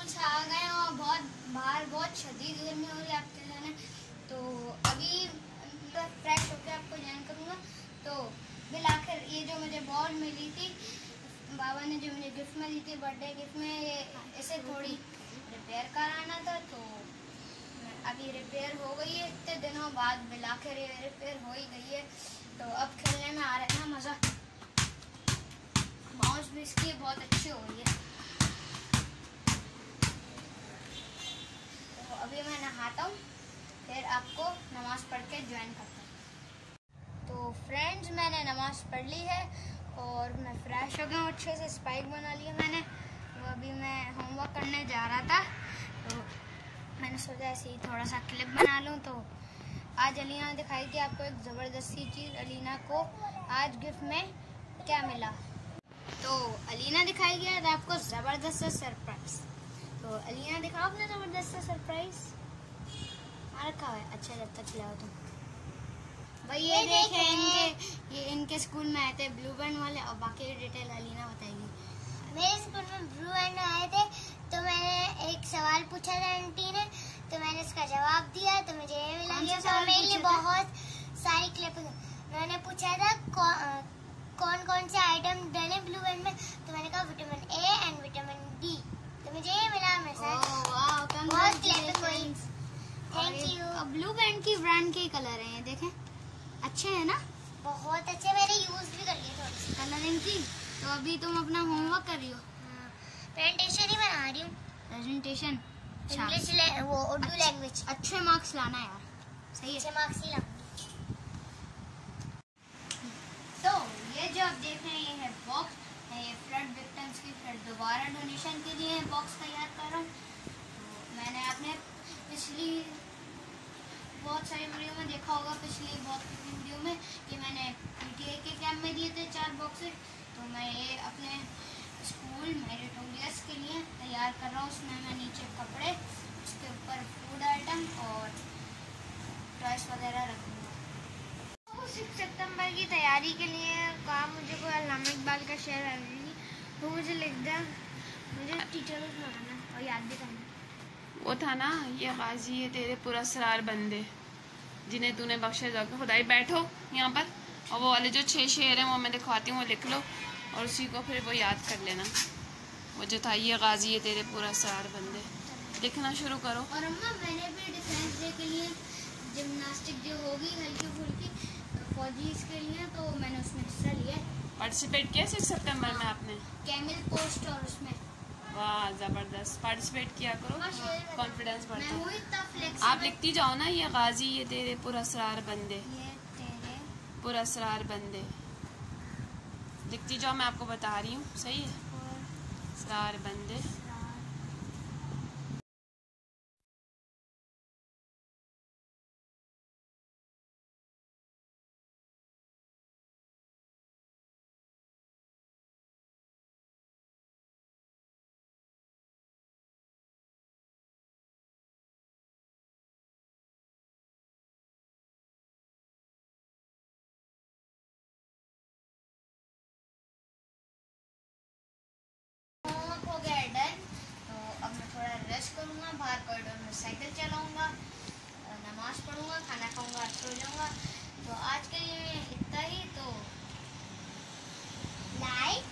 School से आ गए हैं और बाहर बहुत शदीद गर्मी हो रही है आपके जाने। तो अभी फ्रेश होकर आपको ज्वाइन करूँगा। तो बिल आखिर ये जो मुझे बॉल मिली थी, बाबा ने जो मुझे गिफ्ट में दी थी बर्थडे गिफ्ट में, ये इसे थोड़ी रिपेयर कराना था। तो अभी रिपेयर हो गई है, इतने दिनों बाद बिल आखिर ये रिपेयर हो ही गई है। तो अब खेलने में आ रहा है ना मज़ा। माउस भी इसकी बहुत अच्छी हो रही है। तो अभी मैं नहाता हूँ, फिर आपको नमाज़ पढ़ के ज्वाइन करता हूँ। तो फ्रेंड्स, मैंने नमाज़ पढ़ ली है और मैं फ्रेश हो गया हूँ, अच्छे से स्पाइक बना लिया मैंने। तो अभी मैं होमवर्क करने जा रहा था, तो मैंने सोचा ऐसे ही थोड़ा सा क्लिप बना लूँ। तो आज अलीना ने दिखाई थी आपको एक ज़बरदस्ती चीज़। अलीना को आज गिफ्ट में क्या मिला, तो अलीना दिखाई गया था आपको ज़बरदस्त सरप्राइज। तो अलीना दिखाओ अपना ज़बरदस्त सरप्राइज। रखा है, अच्छा जब तक खिलाओ तुम भाई। ये देखें, ये इनके स्कूल में आए थे ब्लू बैंड वाले, और बाकी डिटेल अलीना बताएगी। मेरे स्कूल में ब्लू बैंड आए थे, तो मैंने एक सवाल पूछा था आंटी ने, तो मैंने इसका जवाब दिया, तो मुझे ये मिला। तो मेरे लिए बहुत सारी क्लिपिंग। मैंने पूछा था कौन कौन से आइटम डले ब्लू बैंड में, तो मैंने कहा vitamin A and vitamin D, तो मुझे ये मिला। मेरे साथ बहुत क्लिपिंग हुई। Thank you. अब ब्लू बैंड की ब्रांड के कलर हैं, ये देखें, अच्छे हैं ना, बहुत अच्छे। मैंने यूज भी कर लिए थोड़ी सी कलरिंग की। तो अभी तुम अपना होमवर्क कर रही हो? प्रेजेंटेशन ही बना रही हूँ। प्रेजेंटेशन इंग्लिश वो उर्दू लैंग्वेज। अच्छे मार्क्स लाना यार, सही है। अच्छे मार्क्स ही लाऊंगी। तो ये जो आप देख रहे हैं, ये है बॉक्स, ये फ्लड विक्टिम्स की फिर दोबारा डोनेशन के लिए बॉक्स तैयार कर रहा हूँ। तो मैंने अपने पिछली बहुत सारी वीडियो में देखा होगा, पिछली बहुत वीडियो में, कि मैंने पीटीआई के कैंप में दिए थे 4 बॉक्सेस। तो मैं ये अपने स्कूल मेरिटोरियस के लिए तैयार कर रहा हूँ। उसमें मैं नीचे कपड़े, उसके ऊपर फूड आइटम और टॉयस वगैरह रखूँगा। तो 6 सितंबर की तैयारी के लिए कहा मुझे कोई अल्लामा इकबाल का शेर आएगी, वो मुझे लिख दे, मुझे टीचर को सुनाना और याद भी करना। वो था ना, ये गाजी ये तेरे पुरस्कार बंदे जिन्हें तूने बख्शे जाकर खुदाई। बैठो यहाँ पर, और वो वाले जो 6 शेर हैं वो मैं दिखवाती हूँ, वो लिख लो और उसी को फिर वो याद कर लेना। वो जो था, ये गाजी ये तेरे पुरस्कार बंदे, लिखना शुरू करो। और अम्मा, मैंने भी डिफेंस डे के लिए जिम्नास्टिक जो होगी हल्की फुल्की फौजीज के लिए, तो मैंने उसमें हिस्सा लिया। पार्टिसिपेट किया 6 सितंबर में आपने? कैमल पोस्ट और उसमें। वाह, ज़बरदस्त। पार्टिसिपेट किया करो, कॉन्फिडेंस बढ़ता मैं है। इतना फ्लेक्सिबल। आप लिखती जाओ ना, ये गाजी ये तेरे पुरस्कार बंदे, ये तेरे पुरस्कार बंदे लिखती जाओ, मैं आपको बता रही हूँ, सही है। पुरस्कार बंदे। हो गया डन। तो अब मैं थोड़ा रेस्ट करूँगा, बाहर कॉरिडोर में साइकिल चलाऊँगा, नमाज पढ़ूँगा, खाना खाऊँगा, सो जाऊँगा। तो आज के लिए इतना ही। तो लाइक